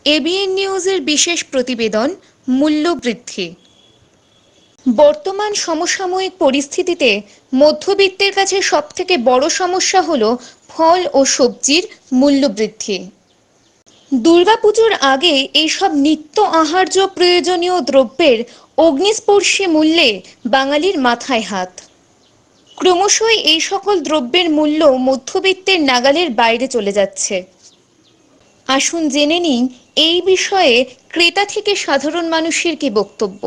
ABN নিউজের বিশেষ প্রতিবেদন মূল্যবৃদ্ধি। বর্তমান সমসাময়িক পরিস্থিতিতে মধ্যবিত্তের কাছে সবথেকে বড় সমস্যা হলো ফল ও সবজির মূল্যবৃদ্ধি। দুর্গাপুজোর আগে এইসব নিত্য আহার্য প্রয়োজনীয় দ্রব্যের অগ্নিস্পর্শী মূল্যে বাঙালির মাথায় হাত। ক্রমশই এই সকল দ্রব্যের মূল্য মধ্যবিত্তের নাগালের বাইরে চলে যাচ্ছে। আসুন জেনে নিন এই বিষয়ে ক্রেতা থেকে সাধারণ মানুষের কি বক্তব্য।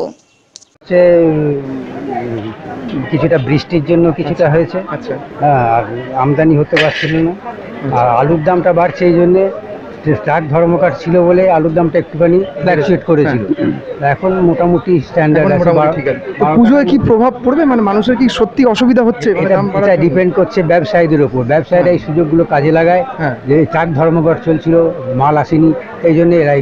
কিছুটা বৃষ্টির জন্য কিছুটা হয়েছে, আর আমদানি হতে পারছিল না। আর আলুর দামটা বাড়ছে, এই জন্যে ট্রাক ধর্মঘট ছিল বলে আলুর দামটা একটুখানি ফ্ল্যাকচুয়েট করেছিল। এখন মোটামুটি স্ট্যান্ডার্ড আছে। পুজোয় কি প্রভাব পড়বে, মানে মানুষের কি সত্যি অসুবিধা হচ্ছে? এটা ডিপেন্ড করছে ব্যবসায়ীদের উপর। ব্যবসায়ীরা এই সুযোগগুলো কাজে লাগায়, যে ট্রাক ধর্মঘট চলছিল, মাল আসেনি, এই জন্য এরা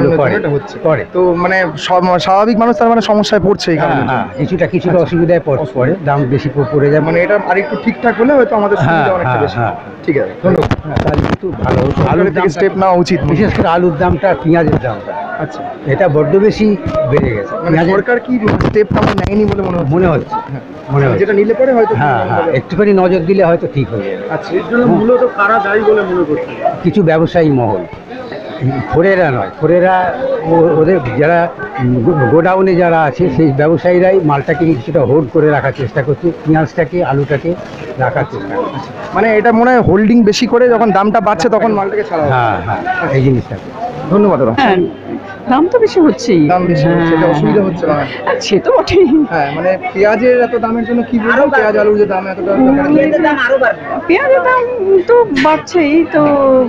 করে। তো মানে স্বাভাবিক মানুষ তার মানে সমস্যায় পড়ছে এই কারণে। কিছুটা অসুবিধায় পড়ে, দাম বেশি পড়ে যায়। মানে এটা আরেকটু ঠিকঠাক হলে হয়তো আমাদের সুবিধা অনেকটা বেশি। ঠিক আছে, ধন্যবাদ। তাহলে একটু ভালো হতো। আলুর থেকে স্টেপ নেওয়া উচিত, বিশেষ করে আলুর দামটা, পেঁয়াজের দামটা এটা বড্ড বেশি বেড়ে গেছে। মানে সরকার কি স্টেপ তেমন নেয়নি বলে মনে হচ্ছে। যেটা নিলে পরে হয়তো একটুখানি নজর দিলে হয়তো ঠিক হয়ে যাবে। আচ্ছা, এর জন্য মূলত কারা দায়ী বলে মনে করছে? কিছু ব্যবসায়ী মহল, খোরেরা নয়। খোরেরা ওদের যারা গোডাউনে যারা আছে সেই ব্যবসায়ীরাই মালটাকে কিছুটা হোল্ড করে রাখার চেষ্টা করছে, পেঁয়াজটাকে আলুটাকে রাখার চেষ্টা করছে। মানে এটা মনে হয় হোল্ডিং বেশি করে, যখন দামটা বাড়ছে তখন মালটাকে ছাড়া। এই জিনিসটাকে। ধন্যবাদ। দাম তো বেশি হচ্ছেই, দাম বেশি হচ্ছে, এটা অসুবিধা হচ্ছে না? সে তো বটেই। মানে পেঁয়াজের এত দামের জন্য কি বলবো, পেঁয়াজ আলুর যে দাম এতটা, পেঁয়াজের দাম তো বাড়ছেই, তো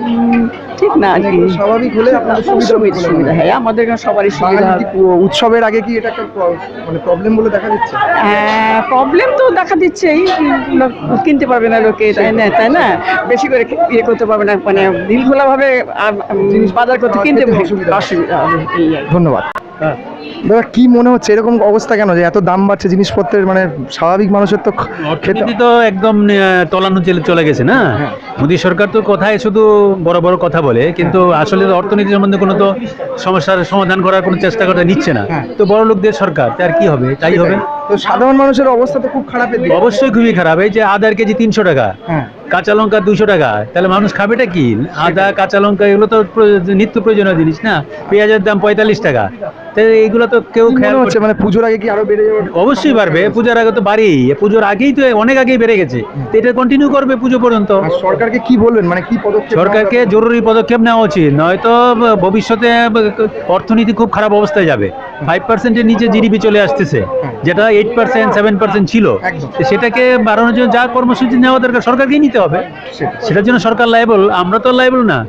ঠিক না আর কি। স্বাভাবিক হলে আপনাদের সুবিধা হয়, আমাদের সবারই সুবিধা। উৎসবের আগে কি এটা একটা মানে প্রবলেম বলে দেখা দিচ্ছে? হ্যাঁ, প্রবলেম তো দেখা দিচ্ছেই। কিনতে পারবে না লোকে, তাই না? বেশি করে ইয়ে করতে পারবে না, মানে দিলখোলা ভাবে বাজার করতে কিনতে অসুবিধা। ধন্যবাদ। দাদা, কি মনে হচ্ছে এরকম অবস্থা কেন, যে এত দাম বাড়ছে জিনিসপত্রের? মানে স্বাভাবিক মানুষের তো অর্থনীতি তো একদম তলানো চলে গেছে না। মোদী সরকার তো কথায় শুধু বড় বড় কথা বলে, কিন্তু আসলে অর্থনীতি সম্বন্ধে কোনো তো সমস্যার সমাধান করার কোনো চেষ্টা করতে নিচ্ছে না। তো বড় লোকদের সরকার, তার কি হবে? তাই হবে। তো সাধারণ মানুষের অবস্থা তো খুব খারাপ। অবশ্যই খুবই খারাপ। এই যে আদার কেজি 300 টাকা, কাঁচা লঙ্কা 200 টাকা, তাহলে মানুষ খাবেটা কি? আদা, কাঁচা লঙ্কা এগুলো তো নিত্য প্রয়োজনীয় জিনিস না। পেঁয়াজের দাম 45 টাকা, তাই এইগুলো তো কেউ খেয়াল হচ্ছে। মানে পুজোর আগে কি আরো বেড়ে যাবে? অবশ্যই বাড়বে। পুজোর আগে তো বাড়েই, পুজোর আগেই তো অনেক আগেই বেড়ে গেছে, তো এটা কন্টিনিউ করবে পুজো পর্যন্ত। সরকারকে কি বলবেন, মানে কি পদক্ষেপ? সরকারকে জরুরি পদক্ষেপ নেওয়া উচিত, নয়তো ভবিষ্যতে অর্থনীতি খুব খারাপ অবস্থায় যাবে। 5%-এর নিচে জিডিপি চলে আসতেছে, যেটা 8%, 7% ছিল। সেটাকে বাড়ানোর জন্য যা কর্মসূচি নেওয়া দরকার সরকারকেই নিতে হবে। সেটার জন্য সরকার লায়েবল, আমরা তো লায়েবল না।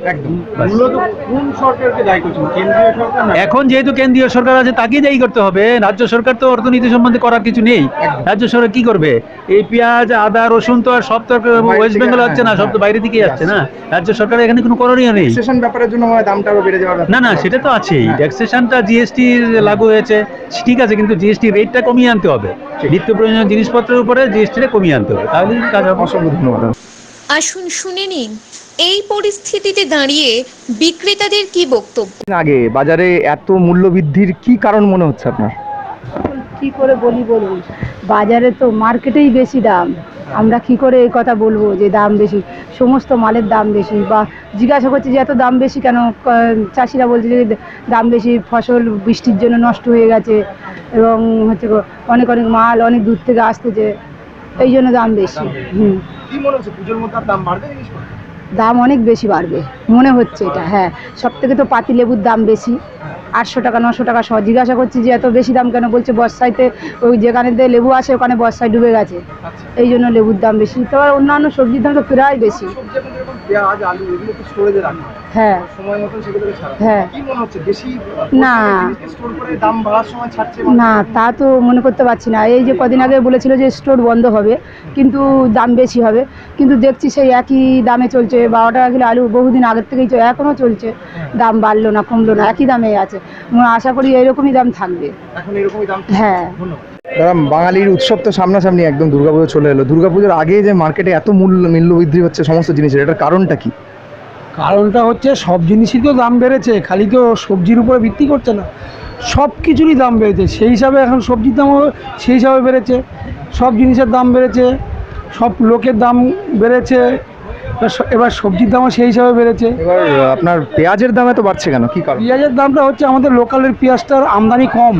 এখন যেহেতু কেন্দ্রীয় সরকার আছে, তাকেই দায়ী করতে হবে। রাজ্য সরকার তো অর্থনীতি সম্বন্ধে করার কিছু নেই। রাজ্য সরকার কি করবে? এই পেঁয়াজ, আদা, রসুন তো আর সব তো ওয়েস্ট বেঙ্গল হচ্ছে না, সব তো বাইরে দিকে যাচ্ছে না। রাজ্য সরকারের এখানে কোনো করণীয় নেই। ব্যাপারের জন্য দামটা আরো বেড়ে যাবে না, সেটা তো আছেই। ট্যাক্সেশনটা জিএসটি লাগু হয়েছে, ঠিক আছে, কিন্তু জিএসটি রেটটা কমিয়ে আনতে হবে। নিত্য প্রয়োজনীয় জিনিসপত্রের উপরে জিএসটিটা কমিয়ে আনতে হবে, তাহলে কাজ হবে। অসংখ্য ধন্যবাদ। আসুন শুনে নিন এই পরিস্থিতিতে দাঁড়িয়ে বিক্রেতাদের কি বক্তব্য। আগে বাজারে এত মূল্য বৃদ্ধির কি কারণ মনে হচ্ছে আপনার? কি করে বলুন, বাজারে তো মার্কেটেই বেশি দাম। আমরা কি করে এই কথা বলবো যে দাম বেশি? সমস্ত মালের দাম বেশি। বা জিজ্ঞাসা করছি যে এত দাম বেশি কেন, চাষিরা বলছে যে দাম বেশি, ফসল বৃষ্টির জন্য নষ্ট হয়ে গেছে, এবং হচ্ছে অনেক মাল অনেক দূর থেকে আসতেছে, এই জন্য দাম বেশি। কি মনে হচ্ছে পুজোর মধ্যে দাম বাড়বে? দাম অনেক বেশি বাড়বে মনে হচ্ছে এটা। হ্যাঁ, সব থেকে তো পাতি লেবুর দাম বেশি, 800 টাকা 900 টাকা সহ। জিজ্ঞাসা করছি যে এত বেশি দাম কেন, বলছে বর্ষাইতে ওই যেখানে লেবু আসে ওখানে বর্ষায় ডুবে গেছে, এই জন্য লেবুর দাম বেশি। তো অন্যান্য সবজির দাম তো প্রায় বেশি। হ্যাঁ, হ্যাঁ। না, না, তা তো মনে করতে পারছি না। এই যে কদিন আগে বলেছিল যে স্টোর বন্ধ হবে, কিন্তু দাম বেশি হবে, কিন্তু দেখছি সেই একই দামে চলছে। 12 টাকা কিলো আলু বহুদিন আগের থেকেই এখনও চলছে, দাম বাড়লো না কমলো না, একই দামে আছে। আশা করি এরকমই দাম থাকবে। হ্যাঁ। দাদা, বাঙালির উৎসব তো সামনাসামনি, একদম দুর্গাপুজো চলে এলো। দুর্গাপুজোর আগে যে মার্কেটে এত মূল্য বৃদ্ধি হচ্ছে সমস্ত জিনিসের, এটার কারণটা কি? কারণটা হচ্ছে সব জিনিসই তো দাম বেড়েছে, খালি তো সবজির উপরে ভিত্তি করছে না, সব কিছুরই দাম বেড়েছে। সেই হিসাবে এখন সবজির দামও সেই হিসাবে বেড়েছে, সব জিনিসের দাম বেড়েছে, সব লোকের দাম বেড়েছে, এবার সবজির দামও সেই হিসাবে বেড়েছে। এবার আপনার পেঁয়াজের দাম এত বাড়ছে কেন, কি কারণ? পেঁয়াজের দামটা হচ্ছে আমাদের লোকালের পেঁয়াজটার আমদানি কম।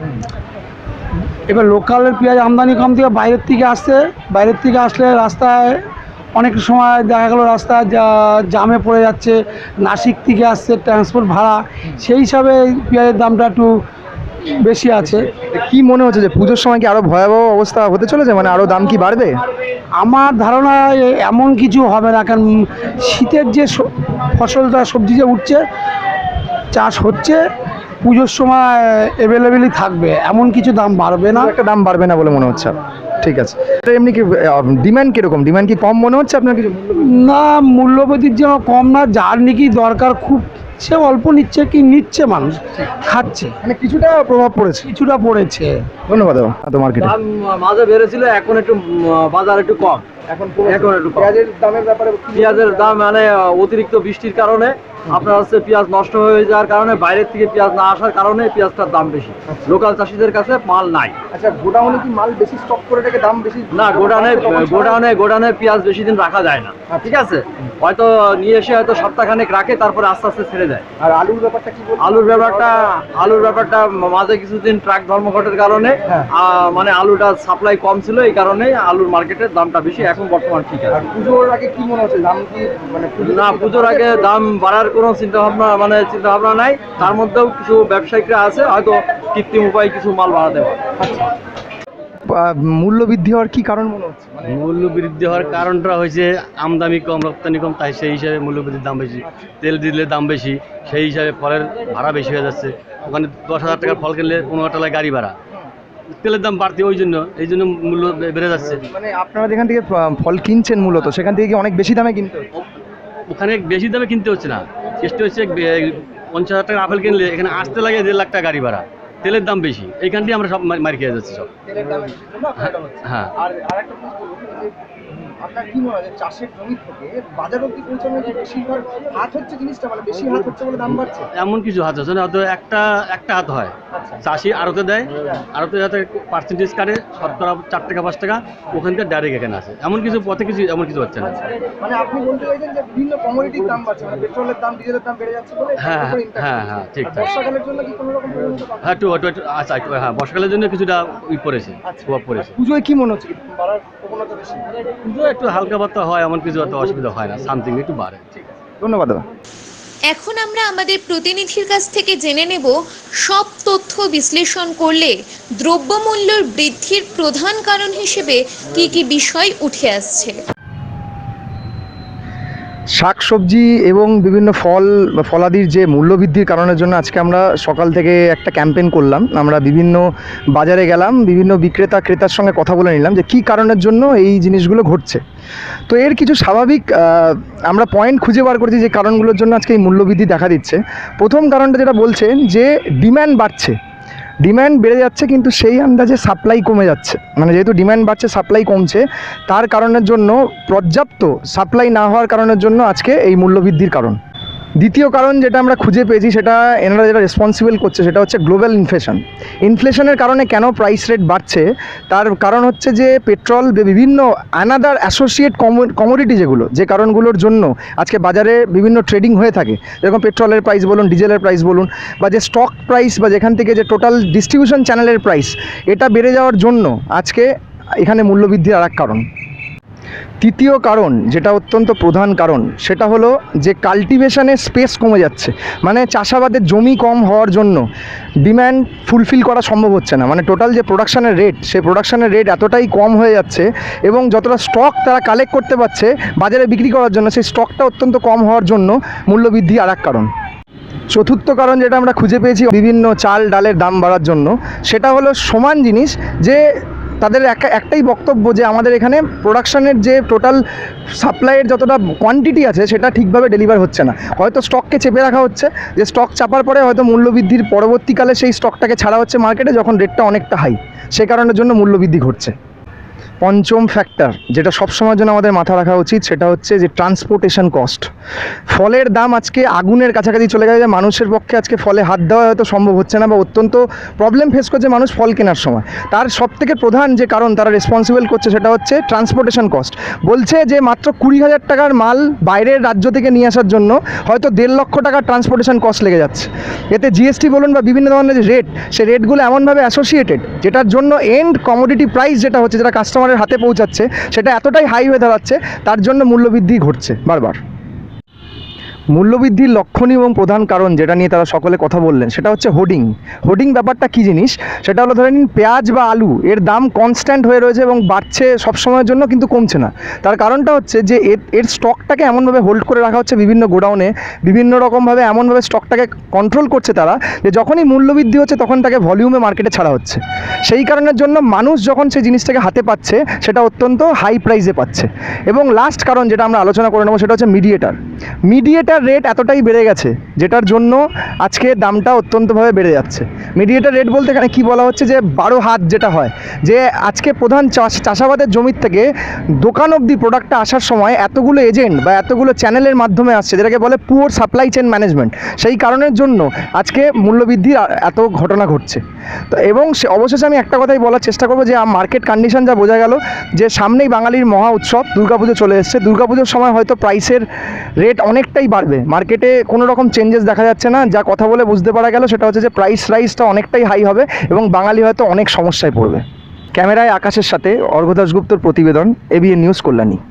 এবার লোকালের পেঁয়াজ আমদানি কম থেকে বাইরের থেকে আসলে রাস্তায় অনেক সময় দেখা গেলো রাস্তায় জামে পড়ে যাচ্ছে, নাসিক থেকে আসছে ট্রান্সপোর্ট ভাড়া, সেই হিসাবে পেঁয়াজের দামটা একটু বেশি আছে। কি মনে হচ্ছে যে পুজোর সময় কি আরো ভয়াবহ অবস্থা হতে চলেছে, মানে আরো দাম কি বাড়বে? আমার ধারণা এমন কিছু হবে না, কারণ শীতের যে ফসলটা সবজি যে উঠছে, চাষ হচ্ছে, পুজোর সময় অ্যাভেলেবেলই থাকবে, এমন কিছু দাম বাড়বে না। একটা দাম বাড়বে না বলে মনে হচ্ছে। ঠিক আছে, এটা এমনি কি ডিমান্ড কিরকম, ডিমান্ড কি কম মনে হচ্ছে আপনার কিছু? না, মূল্যবৃদ্ধির জন্য কম না, যার নাকি দরকার খুব সে অল্প নিচ্ছে, কি নিচ্ছে মানুষ খাচ্ছে, মানে কিছুটা প্রভাব পড়েছে। কিছুটা পড়েছে। ধন্যবাদ তো মার্কেটে মাঝে বেড়েছিল, এখন একটু বাজার একটু কম, এখন একটু কম। পেঁয়াজের দামের ব্যাপারে পেঁয়াজের দাম মানে অতিরিক্ত বৃষ্টির কারণে আপনার হচ্ছে পেঁয়াজ নষ্ট হয়ে যাওয়ার কারণে, বাইরের থেকে পেঁয়াজ না আসার কারণে পেঁয়াজটার দাম বেশি, লোকাল চাষিদের কাছে মাল নাই। আচ্ছা, গোডাউনে কি মাল বেশি স্টক করে রেখে দাম বেশি? না, গোডাউনে পেঁয়াজ বেশি দিন রাখা যায় না, ঠিক আছে, হয়তো নিয়ে এসে হয়তো সপ্তাহখানেক রাখে, তারপরে আস্তে আস্তে ছেড়ে দেয়। আর আলুর ব্যাপারটা কি? আলুর ব্যাপারটা মাঝে কিছুদিন ট্রাক ধর্মঘটের কারণে মানে আলুটা সাপ্লাই কম ছিল, এই কারণে আলুর মার্কেটের দামটা বেশি, এখন বর্তমান ঠিক আছে। পুজোর আগে কি মনে হচ্ছে দাম কি, মানে না, পুজোর আগে দাম বাড়ার কোনো চিন্তা ভাবনা নাই, তার মধ্যেও কিছু ব্যবসায়িকরা আছে হয়তো কৃত্রিম উপায়ে কিছু মাল বাড়াতে পারে। মূল্য বৃদ্ধি হওয়ার কি কারণ মনে হচ্ছে? মূল্য বৃদ্ধি হওয়ার কারণটা হয়েছে আমদানি কম, রপ্তানি কম, তাই সেই হিসাবে মূল্য বৃদ্ধির দাম বেশি। তেল দিলে দাম বেশি, সেই হিসাবে ফলের ভাড়া বেশি হয়ে যাচ্ছে। ওখানে 10,000 টাকার ফল কিনলে 15 টাকায় গাড়ি ভাড়া, তেলের দাম বাড়তি, এই জন্য মূল্য বেড়ে যাচ্ছে। মানে আপনারা যেখান থেকে ফল কিনছেন মূলত, সেখান থেকে কি অনেক বেশি দামে কিনতে হচ্ছে? ওখানে বেশি দামে কিনতে হচ্ছে না, চেষ্টা হচ্ছে 50,000 টাকার আপেল কিনলে এখানে আসতে লাগে 1.5 লাখ টাকা গাড়ি ভাড়া, তেলের দাম বেশি, এইখান দিয়ে আমরা সব মার খেয়ে যাচ্ছি সব। হ্যাঁ, আর আরেকটা জিনিস বলুন, আপনার কি মনে হয় যে চাষের জমি থেকে বাজার অবধি পৌঁছানোর যে বেশিরভাগ হাত হচ্ছে জিনিসটা, মানে বেশি হাত হচ্ছে বলে দাম বাড়ছে? এমন কিছু হাত আছে না, হয়তো একটা হাত হয়, চাষি আড়তে দেয়, আড়তে যাতে পার্সেন্টেজ কাটে, শতকরা 4 টাকা 5 টাকা, ওখান থেকে ডাইরেক্ট এখানে আসে, এমন কিছু পথে কিছু এমন কিছু হচ্ছে না। মানে আপনি বলতে চাইছেন যে বিভিন্ন কমোডিটির দাম বাড়ছে, মানে পেট্রোলের দাম, ডিজেলের দাম বেড়ে যাচ্ছে বলে? হ্যাঁ ঠিক। বর্ষাকালের জন্য কি কোনো রকম হ্যাঁ আচ্ছা, হ্যাঁ, বর্ষাকালের জন্য কিছুটা পড়েছে, প্রভাব পড়েছে। পুজোয় কি মনে হচ্ছে বাড়ার প্রবণতা বেশি? কিন্তু একটু হালকা পাতলা হয়, এমন কিছু অত অসুবিধা হয় না, সামথিং একটু বাড়ে। ধন্যবাদ দাদা। এখন আমরা আমাদের প্রতিনিধির কাছ থেকে জেনে নেব সব তথ্য বিশ্লেষণ করলে দ্রব্যমূল্যের বৃদ্ধির প্রধান কারণ হিসেবে কি কি বিষয় উঠে আসছে। শাকসবজি এবং বিভিন্ন ফলাদির যে মূল্যবৃদ্ধির কারণের জন্য আজকে আমরা সকাল থেকে একটা ক্যাম্পেইন করলাম। আমরা বিভিন্ন বাজারে গেলাম, বিভিন্ন ক্রেতার সঙ্গে কথা বলে নিলাম যে কী কারণের জন্য এই জিনিসগুলো ঘটছে। তো এর কিছু স্বাভাবিক আমরা পয়েন্ট খুঁজে বার করেছি যে কারণগুলোর জন্য আজকে এই মূল্যবৃদ্ধি দেখা দিচ্ছে। প্রথম কারণটা যেটা বলছেন যে ডিম্যান্ড বাড়ছে, ডিম্যান্ড বেড়ে যাচ্ছে কিন্তু সেই আন্দাজে সাপ্লাই কমে যাচ্ছে। মানে যেহেতু ডিম্যান্ড বাড়ছে, সাপ্লাই কমছে, তার কারণের জন্য পর্যাপ্ত সাপ্লাই না হওয়ার কারণের জন্য আজকে এই মূল্যবৃদ্ধির কারণ। দ্বিতীয় কারণ যেটা আমরা খুঁজে পেয়েছি, সেটা এনারা যেটা রেসপন্সিবল করছে, সেটা হচ্ছে গ্লোবাল ইনফ্লেশনের কারণে কেন প্রাইস রেট বাড়ছে, তার কারণ হচ্ছে যে পেট্রোল, বিভিন্ন অ্যানাদার অ্যাসোসিয়েট কমোডিটি যে কারণগুলোর জন্য আজকে বাজারে বিভিন্ন ট্রেডিং হয়ে থাকে, যেরকম পেট্রোলের প্রাইস বলুন, ডিজেলের প্রাইস বলুন, বা যে স্টক প্রাইস বা যেখান থেকে যে টোটাল ডিস্ট্রিবিউশন চ্যানেলের প্রাইস, এটা বেড়ে যাওয়ার জন্য আজকে এখানে মূল্যবৃদ্ধির আর এক কারণ। তৃতীয় কারণ যেটা অত্যন্ত প্রধান কারণ, সেটা হলো যে কাল্টিভেশনের স্পেস কমে যাচ্ছে। মানে চাষাবাদের জমি কম হওয়ার জন্য ডিম্যান্ড ফুলফিল করা সম্ভব হচ্ছে না। মানে টোটাল যে প্রোডাকশানের রেট, সেই প্রোডাকশানের রেট এতটাই কম হয়ে যাচ্ছে, এবং যতটা স্টক তারা কালেক্ট করতে পারছে বাজারে বিক্রি করার জন্য, সেই স্টকটা অত্যন্ত কম হওয়ার জন্য মূল্যবৃদ্ধি আর এক কারণ। চতুর্থ কারণ যেটা আমরা খুঁজে পেয়েছি বিভিন্ন চাল ডালের দাম বাড়ার জন্য, সেটা হলো সমান জিনিস, যে তাদের একটাই বক্তব্য যে আমাদের এখানে প্রোডাকশানের যে টোটাল সাপ্লাইয়ের যতটা কোয়ান্টিটি আছে সেটা ঠিকভাবে ডেলিভার হচ্ছে না। হয়তো স্টককে চেপে রাখা হচ্ছে, যে স্টক চাপার পরে হয়তো মূল্যবৃদ্ধির পরবর্তীকালে সেই স্টকটাকে ছাড়া হচ্ছে মার্কেটে যখন রেটটা অনেকটা হাই, সে কারণের জন্য মূল্যবৃদ্ধি ঘটছে। পঞ্চম ফ্যাক্টর যেটা সবসময়ের জন্য আমাদের মাথা রাখা উচিত, সেটা হচ্ছে যে ট্রান্সপোর্টেশন কস্ট। ফলের দাম আজকে আগুনের কাছাকাছি চলে গেছে, মানুষের পক্ষে আজকে ফলে হাত দেওয়া হয়তো সম্ভব হচ্ছে না বা অত্যন্ত প্রবলেম ফেস করছে মানুষ ফল কেনার সময়। তার সবথেকে প্রধান যে কারণ তারা রেসপন্সিবল করছে সেটা হচ্ছে ট্রান্সপোর্টেশন কস্ট। বলছে যে মাত্র 20,000 টাকার মাল বাইরের রাজ্য থেকে নিয়ে আসার জন্য হয়তো 1.5 লক্ষ টাকার ট্রান্সপোর্টেশন কস্ট লেগে যাচ্ছে। এতে জিএসটি বলুন বা বিভিন্ন ধরনের যে রেট, সেই রেটগুলো এমনভাবে অ্যাসোসিয়েটেড, যেটার জন্য এন্ড কমোডিটি প্রাইস যেটা হচ্ছে, যেটা কাস্টমারের হাতে পৌঁছাচ্ছে, সেটা এতটাই হাই হয়ে দাঁড়াচ্ছে, তার জন্য মূল্যবৃদ্ধি ঘটছে বারবার। মূল্যবৃদ্ধির লক্ষণীয় এবং প্রধান কারণ যেটা নিয়ে তারা সকলে কথা বললেন সেটা হচ্ছে হোর্ডিং। হোর্ডিং ব্যাপারটা কী জিনিস, সেটা হলো ধরে নিন পেঁয়াজ বা আলু এর দাম কনস্ট্যান্ট হয়ে রয়েছে এবং বাড়ছে সবসময়ের জন্য, কিন্তু কমছে না। তার কারণটা হচ্ছে যে এর স্টকটাকে এমনভাবে হোল্ড করে রাখা হচ্ছে বিভিন্ন গোডাউনে, বিভিন্ন রকমভাবে এমনভাবে স্টকটাকে কন্ট্রোল করছে তারা, যে যখনই মূল্যবৃদ্ধি হচ্ছে তখন তাকে ভলিউমে মার্কেটে ছাড়া হচ্ছে। সেই কারণের জন্য মানুষ যখন সেই জিনিসটাকে হাতে পাচ্ছে সেটা অত্যন্ত হাই প্রাইসে পাচ্ছে। এবং লাস্ট কারণ যেটা আমরা আলোচনা করে নেবো সেটা হচ্ছে মিডিয়েটার রেট এতটাই বেড়ে গেছে, যেটার জন্য আজকে দামটা অত্যন্তভাবে বেড়ে যাচ্ছে। মিডিয়েটার রেট বলতে এখানে কী বলা হচ্ছে, যে 12 হাত যেটা হয়, যে আজকে প্রধান চাষাবাদের জমির থেকে দোকান অবধি প্রোডাক্টটা আসার সময় এতগুলো এজেন্ট বা এতগুলো চ্যানেলের মাধ্যমে আসছে, যেটাকে বলে পুয়ার সাপ্লাই চেন ম্যানেজমেন্ট। সেই কারণের জন্য আজকে মূল্যবৃদ্ধির এত ঘটনা ঘটছে। তো এবং অবশেষে আমি একটা কথাই বলার চেষ্টা করবো, যে মার্কেট কন্ডিশন যা বোঝা গেল, যে সামনেই বাঙালির মহা উৎসব দুর্গাপুজো চলে এসছে। দুর্গাপুজোর সময় হয়তো প্রাইসের রেট অনেকটাই বাড়বে, মার্কেটে কোনো রকম চেঞ্জেস দেখা যাচ্ছে না। যা কথা বলে বুঝতে পারা গেল সেটা হচ্ছে যে প্রাইস রাইজটা অনেকটাই হাই হবে এবং বাঙালি হয়তো অনেক সমস্যায় পড়বে। ক্যামেরায় আকাশের সাথে অর্ঘ্য দাশগুপ্তর প্রতিবেদন, এবিএন নিউজ, কল্যাণী।